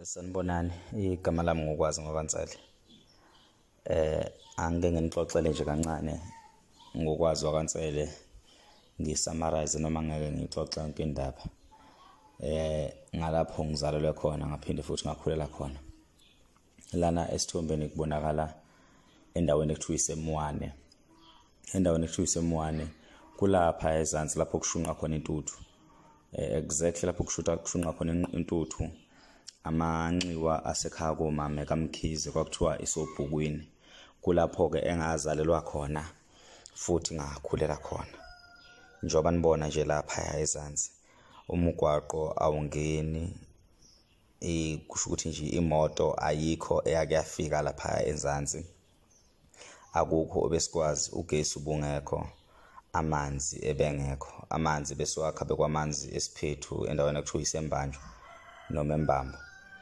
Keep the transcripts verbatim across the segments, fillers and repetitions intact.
Sanibonani, igama lami ngokwazi Kwazi Eh angeke nginixoxele nje kancane ngokwazi Kwazi ngi-summarize noma ngeke ngixoxe yonke indaba. Eh ngalapho ngizalelwe khona ngaphinde futhi ngakhulela khona. Lana esithombeni kubonakala endaweni ekuthiwa iseMwane. Endaweni ekuthiwa iseMwane kulapha ezansi lapho kushunqa khona intuthu. Eh exactly lapho kushuta kushunqa khona intuthu. Amanxiwa asekhaya komama kaMkhize kwakuthiwa isobhukwini kulapho ke engazalelwa khona futhi ngakhulela khona. Njoba nibona nje lapha ezansi umgwaqo awungeni ikusho ukuthi nje imoto ayikho eyakuyafika lapha ezansi. Akukho obesikwazi ugesi ubungekho, amanzi ebengekho, amanzi beswakha bekwamanzi esiphethu endaweni ekuthiwa isembanjwa noma embambo.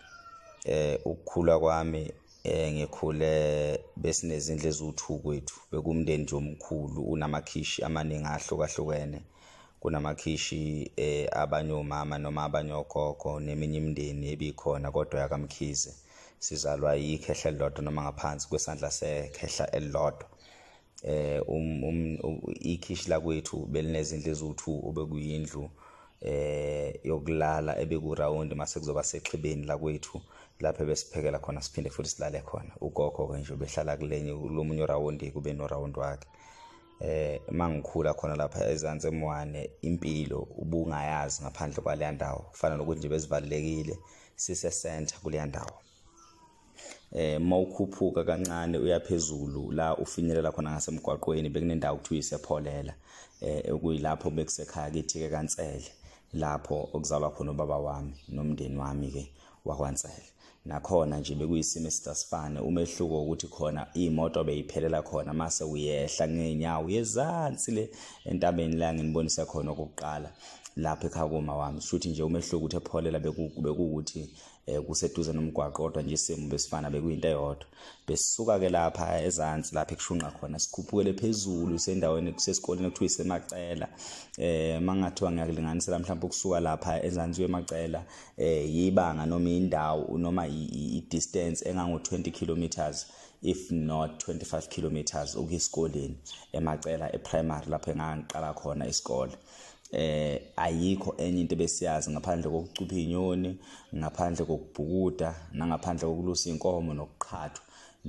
Eh ukukhula kwami eh ngikhule besinezindle ezuthu kwethu bekumndeni nje omkhulu unamakhishi amaningi ahlukahlukene kunamakhishi eh abanye omama noma abanye ogogo neminye imindeni ebikhona kodwa yakaMkhize sizalwa yikhehla elilodwa noma ngaphansi kwesandla sekhehla elilodwa. Eh um ikhishi la kwethu belinezindle ezuthu obekuyindlu eh yokulala ebeku round mase kuzoba sexhibeni la kwethu lapho besiphekela khona siphinde futhi silale khona. Ugogo ke nje behlala kulenye lomunye round kube no round wakhe. Eh mangikhula khona lapha ezansi eMwane impilo ubungayazi ngaphandle kwale ndawo kufana nokuthi nje besivalekile sise center kule ndawo. Eh mawukhuphuka kancane uyaphezulu la ufinyelela khona ngasemgwaqweni bekunendawo kuthiwa isepholela eh okuyilapho bekusekhaya kithi ke kaNsele lapho okuzalwa khona ubaba wami nomndeni wami ke wakwaNsele. Nakhona nje bekuyisimo esitasifane umehluko ukuthi khona imoto beyiphelela khona mase uyehla ngenyawo yezansi le entabeni la nginibonisa khona okokuqala lapha ekhaya koma wami. Futhi nje umehluko ukuthi epholela bekukuthi eh kuseduze nomgwaqo kodwa nje isimo besifana bekuyinto eyodwa. Besisuka ke lapha ezansi lapha ekushunqa khona sikhuphukele phezulu sendaweni kusesikoleni ekuthiwa isemacela. Eh mangathiwa ngiyakulinganisela mhlawumbe ukusuka lapha ezansi weMacela eh yibanga noma indawo noma i distance engango twenty kilometers if not twenty-five kilometers ukuyisikoleni eMacela eprimary lapho engangiqala khona isikole. Eh ayikho enye into besiyazi ngaphandle kokucupha inyoni, ngaphandle kokubhukuda, nangaphandle kokulusa inkomo nokuqhathwa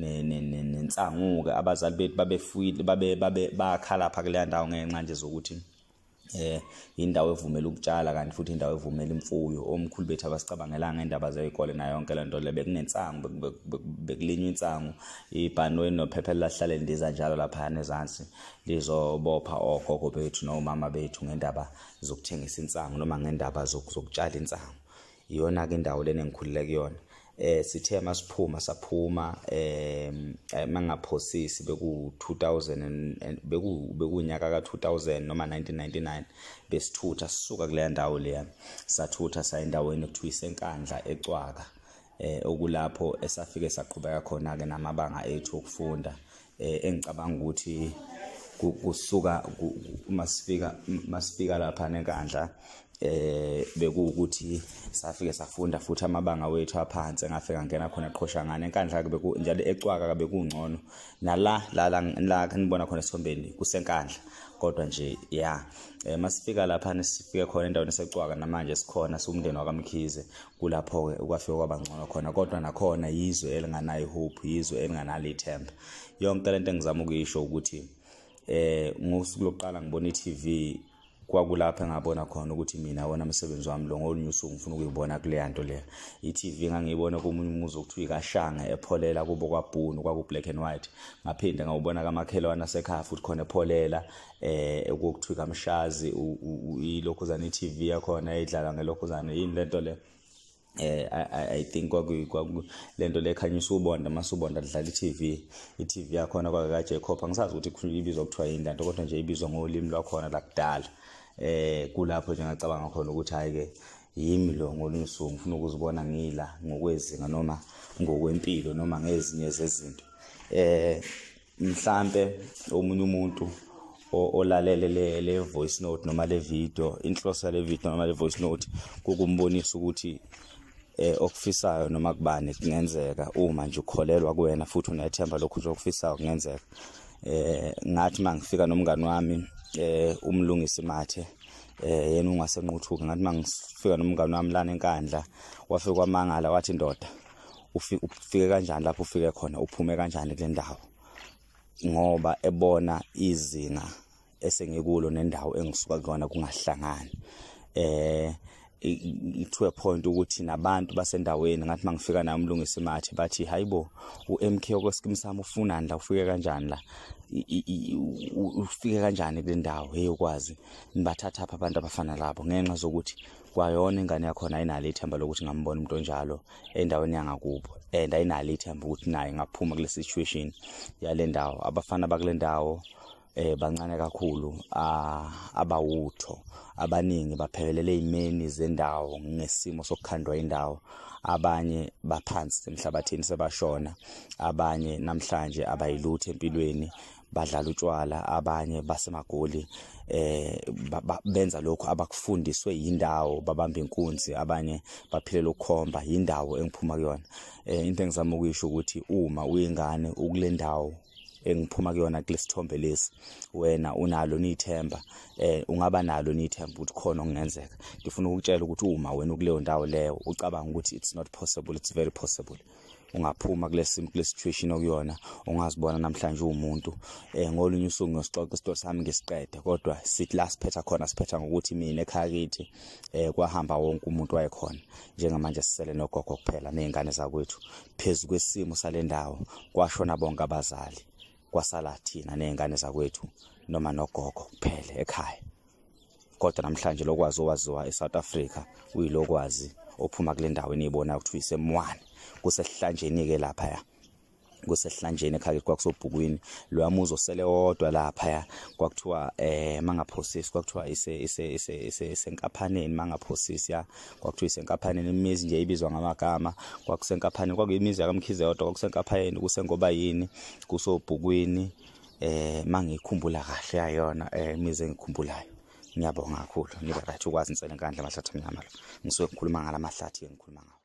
nensanguke abazali bethu babefuyile babe babe bakhala lapha kule ndawo ngenxa nje zokuthi eh indawo evumela ukutshala kanti futhi indawo evumela imfuyo. Omkhulu bethu abasicabangela ngendaba zezikole nayo yonke lento le bekunensangu bekulinywa insangu ibhanweni nophephe lahlale ndiza njalo lapha nezansi lizobopha ogogo bethu nomama bethu ngendaba zokuthengisa insangu noma ngendaba zokutshala insangu. Iyona ke indawo lena engikhulile kuyona. Eh sithe masiphuma saphuma eh mangaphosisi beku two thousand beku bekunyaka ka two thousand noma nineteen ninety-nine besithutha sisuka kule ndawo leya sathutha sa endaweni ekuthiwa isenkandla eCwaka eh okulapho esafike saqhubeka khona ke namabanga ethu okufunda. Eh engicabanga ukuthi kusuka masifika masifika lapha nenkandla eh bekuwukuthi safike safunda futhi amabanga wethu aphansi engafika ngena khona eqhoshangana enkandla ke beku njalo eCwaka ke bekungcono nala la la kanibona khona esombeni kusenkandla kodwa nje ya masifika lapha nesifike khona endaweni eseCwaka namanje sikhona siumndeni wakaMkhize kulapho ke ukwafika kwabangcono khona kodwa nakhona yizwe elinganayo hope, yizwe elinganalo ithemba. Yonke lento engizama ukuyisho ukuthi eh ngosuku lokuqala ngibona iT V kwakulapha ngabona khona ukuthi mina wona umsebenzi wami lo ngolunyuso ngifuna ukuyibona kule nto le. iT V ngangiyibona komunye umuzi okuthiwa iKashanga epholela kubo kwaBhunu kwaku black and white. Ngaphinde ngawubona kamakhelwana asekhaya futhi khona epholela eh okuthiwa kaMshazi ilokhuzana iT V yakhona edlala ngelokhuzana yini lento le. Eh I think kwaku lento le khanyisa ubonda masubonda dlala iT V iT V yakhona kwaka Jacob angisazi ukuthi ibizwa kuthiwa yini lento kodwa nje ibizwa ngolimi lwakhona lakudala. Eh kulapho nje ngacabanga khona ukuthi hayi ke yimi lo ngolusuku ngifuna ukuzibona ngila ngokwezinga noma ngokwempilo noma ngezinye zezinto. Eh mhlambe omunye umuntu olalele le voice note noma le video inhloso le video noma le voice note kukumbonisa ukuthi okufisayo noma kubani kungenzeka uma nje ukholelwa kuwena futhi unethemba lokhu nje okufisayo kungenzeka. eh ngathi mangifika nomngani wami eh umlungisi mathe eh yena ungasenquthuka, ngathi mangifika nomngani wami lana enkandla wafika kwamangala wathi ndoda ufike kanjani lapho ufike khona, uphume kanjani kule ndawo, ngoba ebona izinga esengikulo nendawo engisuka kuyona kungahlangani. eh to a point ukuthi nabantu basendaweni ngathi mangifika naye umlungisi mathe bathi hayibo u-M K okwesikimu sami ufunani la, ufike kanjani la, ufike kanjani kule ndawo, hey ukwazi nibathatha apha abantu abafana labo, ngenxa zokuthi kwayona ingane yakhona ayinalo ithemba lokuthi ngambona umuntu onjalo endaweni yangakubo, and ayinalo ithemba ukuthi naye ngaphuma kule situation yale ndawo. Abafana bakule ndawo eh bancane kakhulu, abawutho abaningi baphelele izimeni zendawo ngesimo sokukhandwa indawo, abanye baphansi emhlabathini sebashona, abanye namhlanje abayilutho empilweni badlala utshwala, abanye basemagoli eh benza lokho abakufundiswe indawo, babamba inkunzi, abanye baphilela ukukhomba indawo engiphuma kuyona. eh into engizama ukuyisho ukuthi uma uyingane ukule ndawo engiphuma kuyona kulesithombe lesi, wena unalo nithemba, eh ungaba nalo nithemba ukuthi khona okungenzeka. Ngifuna ukutshela ukuthi uma wena ukuleyo ndawo leyo ucabanga ukuthi it's not possible, it's very possible. Ungaphuma kulesi kule situation okuyona, ungazibona namhlanje umuntu eh ngolunye usuku ngosixoxa isito sami ngesiqede, kodwa sithi la siphetha khona siphetha ngokuthi mina ekhaya kithi eh kwahamba wonke umuntu wayekhona, njengamanje sisele nogogo kuphela nezingane zakwethu. Phezulu kwesimo sale ndawo kwashona bonke abazali, kwasala thina nezingane zakwethu noma nogogo kuphela ekhaya. Kodwa namhlanje lokwazi owaziwa eSouth Africa uyilokwazi ophuma kule ndawo enibona ukuthi uyisemwane, kusehlanjeni ke lapha ya, kusehlanjeni ekhaya kwakusobhukwini lo muzo sele wodwa lapha ya, kwakuthiwa eh mangaphosisi, kwakuthiwa ise ise ise isenkaphaneni, mangaphosisi ya, kwakuthiwa isenkaphaneni, imizi nje ibizwa ngamagama, kwakusenkaphaneni, kwakuyimizi yakamkhize yodwa, kwakusenkaphaneni, kusengoba yini, kusobhukwini. eh mangikhumbula kahle yayona eh imizi engikhumbulayo. Ngiyabonga kakhulu, nibe right ukwazi Nsele enkandla amahlathi amnyama lo, ngisuke ngikhuluma ngala mahlathi engikhuluma ngawo.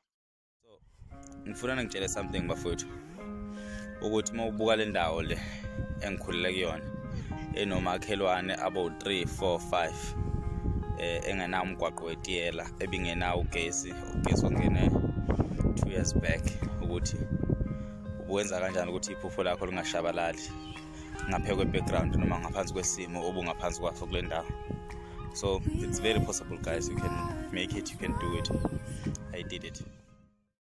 So ngifuna ngitshele something bafowethu, ukuthi mawubuka le ndawo le engikhulela kuyona enomakhelwane abo three four five eh engena umgwaqo wetiyela, ebingena ugesi, ugesi ongene two years back, ukuthi ubuwenza kanjani ukuthi iphupho lakho lingashabalali ngaphezulu kwe background noma ngaphansi kwesimo obungaphansi kwafo kule ndawo. So it's very possible guys, you can make it, you can do it. I did it.